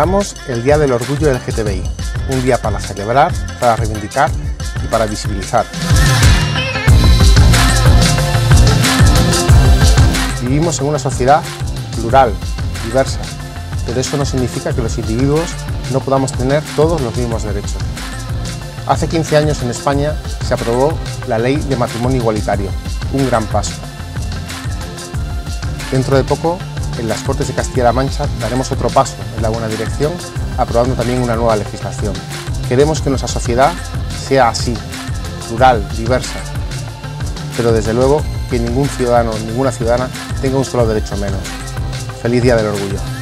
conmemoramos el Día del Orgullo LGTBI, un día para celebrar, para reivindicar y para visibilizar. Vivimos en una sociedad plural, diversa, pero eso no significa que los individuos no podamos tener todos los mismos derechos. Hace 15 años en España se aprobó la Ley de Matrimonio Igualitario, un gran paso. Dentro de poco, en las Cortes de Castilla-La Mancha, daremos otro paso en la buena dirección, aprobando también una nueva legislación. Queremos que nuestra sociedad sea así, plural, diversa, pero desde luego que ningún ciudadano, ninguna ciudadana tenga un solo derecho menos. Feliz Día del Orgullo.